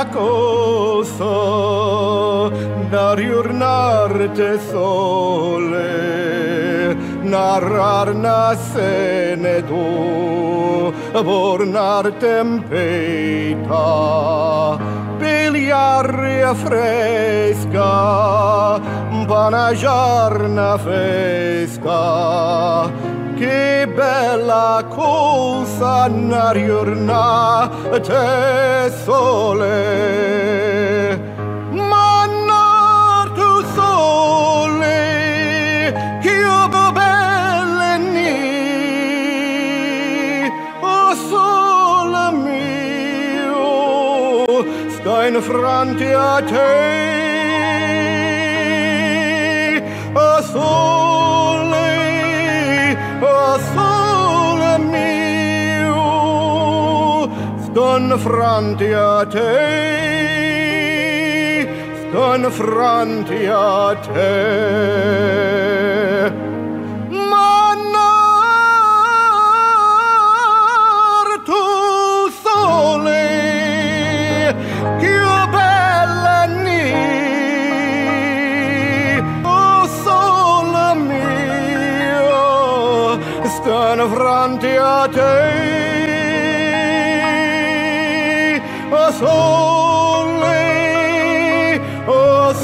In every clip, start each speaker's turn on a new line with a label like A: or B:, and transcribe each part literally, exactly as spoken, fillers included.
A: bella cosa da riurnarte sole, narrarna se ne du, bornarte tempeta, pigliaria fresca, panagiarna fresca. Che bella cosa na riurna te sole, ma tu sole, che io belle ni, oh sole mio, sta in fronte a te, oh sole, oh sole mio, sto in fronte a te, sto in fronte a te. Manar tu sole, che bella ni, oh sole mio, sto in fronte a te, oh sole, oh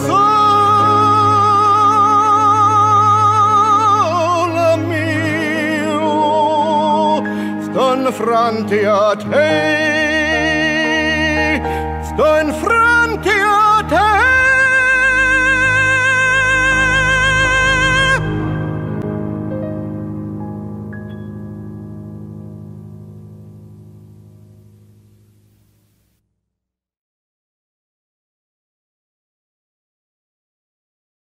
A: sole mio, sto in fronte a te, sto in fronte